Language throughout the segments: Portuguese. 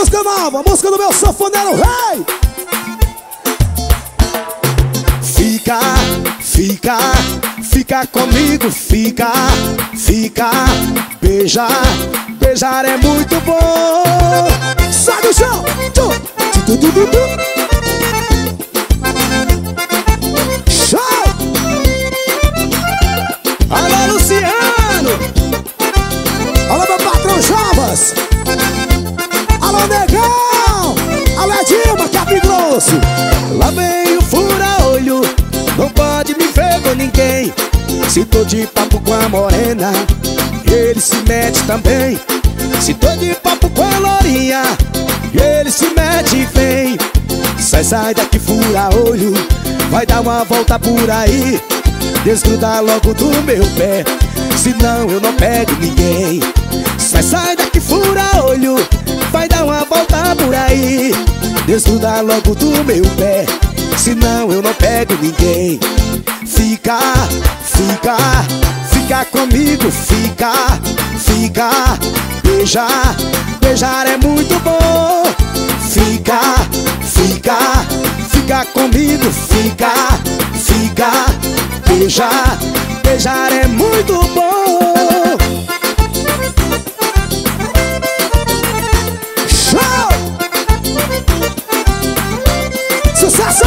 música nova, música do meu sanfoneiro rei. Fica, fica, fica comigo, fica, fica. Beijar, beijar é muito bom. Sai do chão, show. Alô, Luciano. Alô, meu patrão Jovas. Alô, Negão. Alô, Dilma, Capim Grosso. Lá vem o fura-olho, não pode me ver com ninguém. Se tô de papo com a morena, ele se mete também. Se tô de papo com a lourinha, ele se mete e vem. Sai, sai daqui, fura-olho, vai dar uma volta por aí. Desgruda logo do meu pé, senão eu não pego ninguém. Sai, sai daqui, fura-olho, vai dar uma volta por aí. Desgruda logo do meu pé, senão eu não pego ninguém. Fica, fica, fica comigo, fica, fica. Beijar, beijar é muito bom. Fica, fica, fica comigo, fica, fica. Beijar, beijar é muito bom. Show! Sucesso!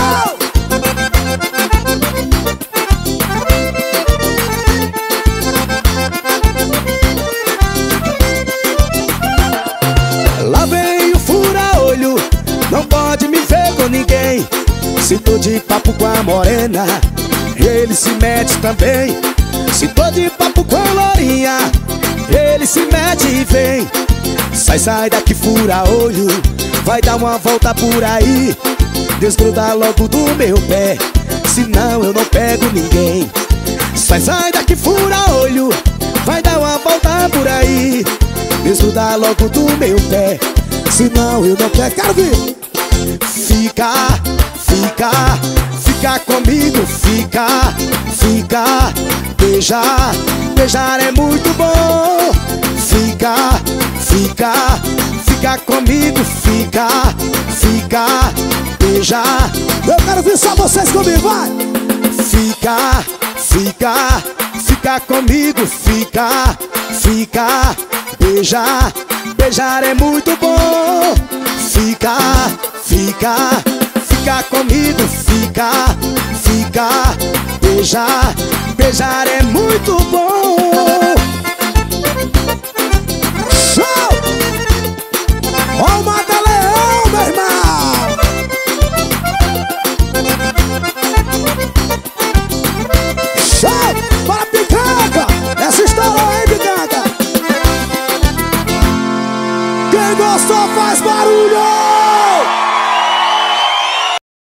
Lá vem o fura-olho, não pode me ver com ninguém. Se tô de papo com a morena, ele se mete também. Se tô de papo com a lourinha, ele se mete e vem. Sai, sai daqui, fura-olho, vai dar uma volta por aí. Desgruda logo do meu pé, senão eu não pego ninguém. Sai, sai daqui, fura-olho, vai dar uma volta por aí. Desgruda logo do meu pé, senão eu não pego. Quero ver. Fica, fica, fica comigo, fica, fica. Beijar, beijar é muito bom. Fica, fica, fica comigo, fica, fica. Beijar, eu quero ver só vocês comigo, vai. Fica, fica, fica comigo, fica, fica. Beijar, beijar é muito bom. Fica, fica, fica comigo, fica, fica. Beijar, beijar é muito bom. Show! Ó o Mata-Leão, meu irmão! Show! Para Picanca! Essa história aí, Picanca! Quem gostou faz barulho!